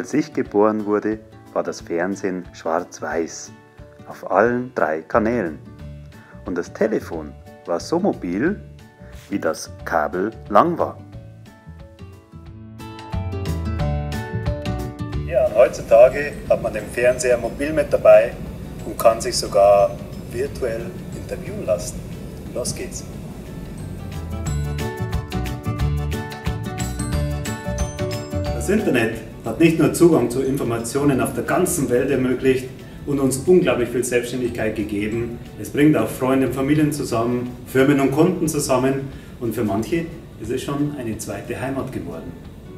Als ich geboren wurde, war das Fernsehen schwarz-weiß, auf allen 3 Kanälen. Und das Telefon war so mobil, wie das Kabel lang war. Ja, und heutzutage hat man den Fernseher mobil mit dabei und kann sich sogar virtuell interviewen lassen. Los geht's! Das Internet hat nicht nur Zugang zu Informationen auf der ganzen Welt ermöglicht und uns unglaublich viel Selbstständigkeit gegeben. Es bringt auch Freunde und Familien zusammen, Firmen und Kunden zusammen und für manche ist es schon eine zweite Heimat geworden.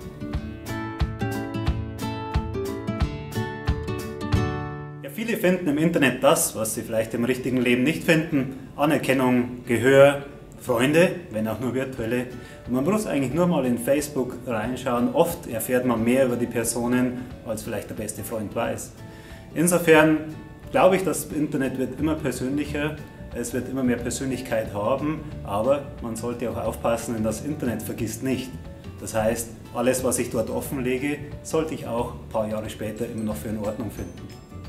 Ja, viele finden im Internet das, was sie vielleicht im richtigen Leben nicht finden: Anerkennung, Gehör, Freunde, wenn auch nur virtuelle. Und man muss eigentlich nur mal in Facebook reinschauen. Oft erfährt man mehr über die Personen, als vielleicht der beste Freund weiß. Insofern glaube ich, das Internet wird immer persönlicher, es wird immer mehr Persönlichkeit haben, aber man sollte auch aufpassen, denn das Internet vergisst nicht. Das heißt, alles, was ich dort offenlege, sollte ich auch ein paar Jahre später immer noch für in Ordnung finden.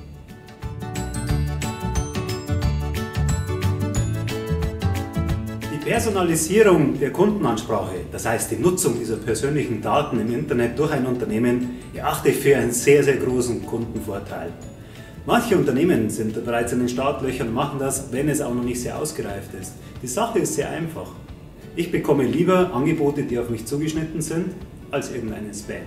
Die Personalisierung der Kundenansprache, das heißt die Nutzung dieser persönlichen Daten im Internet durch ein Unternehmen, erachte ich für einen sehr, sehr großen Kundenvorteil. Manche Unternehmen sind bereits in den Startlöchern und machen das, wenn es auch noch nicht sehr ausgereift ist. Die Sache ist sehr einfach. Ich bekomme lieber Angebote, die auf mich zugeschnitten sind, als irgendeinen Spam.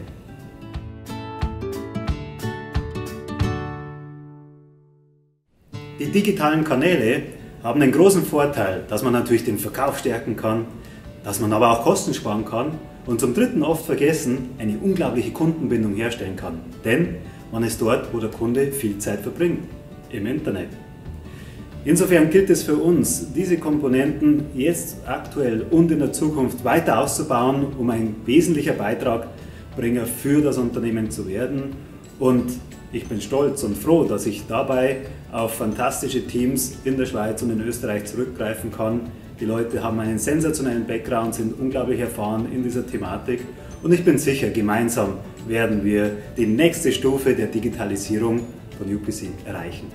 Die digitalen Kanäle haben den großen Vorteil, dass man natürlich den Verkauf stärken kann, dass man aber auch Kosten sparen kann und zum Dritten oft vergessen, eine unglaubliche Kundenbindung herstellen kann. Denn man ist dort, wo der Kunde viel Zeit verbringt, im Internet. Insofern gilt es für uns, diese Komponenten jetzt aktuell und in der Zukunft weiter auszubauen, um ein wesentlicher Beitragbringer für das Unternehmen zu werden. Und ich bin stolz und froh, dass ich dabei auf fantastische Teams in der Schweiz und in Österreich zurückgreifen kann. Die Leute haben einen sensationellen Background, sind unglaublich erfahren in dieser Thematik und ich bin sicher, gemeinsam werden wir die nächste Stufe der Digitalisierung von UPC erreichen.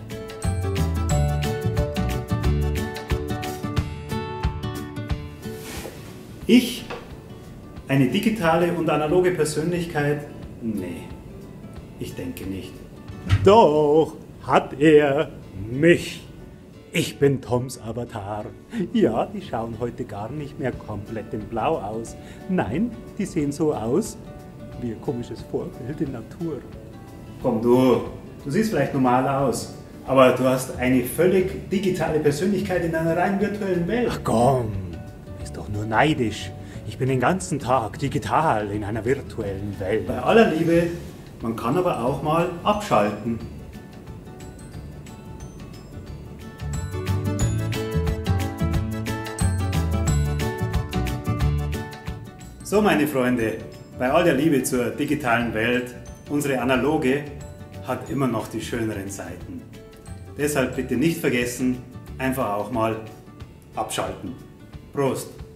Ich, eine digitale und analoge Persönlichkeit? Nee, ich denke nicht. Doch, hat er mich. Ich bin Toms Avatar. Ja, die schauen heute gar nicht mehr komplett in Blau aus. Nein, die sehen so aus wie ein komisches Vorbild in Natur. Komm du siehst vielleicht normal aus, aber du hast eine völlig digitale Persönlichkeit in einer rein virtuellen Welt. Ach komm, du bist doch nur neidisch. Ich bin den ganzen Tag digital in einer virtuellen Welt. Bei aller Liebe, man kann aber auch mal abschalten. So meine Freunde, bei all der Liebe zur digitalen Welt, unsere analoge hat immer noch die schöneren Seiten. Deshalb bitte nicht vergessen, einfach auch mal abschalten. Prost!